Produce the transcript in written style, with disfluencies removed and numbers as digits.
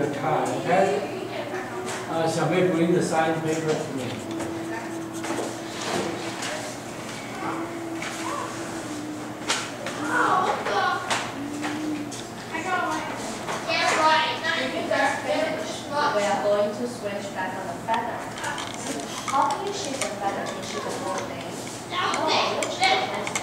the card, okay? Shall we bring the signed paper to me? We are going to switch back on the feather. How can you shape the feather to shape the whole thing? No,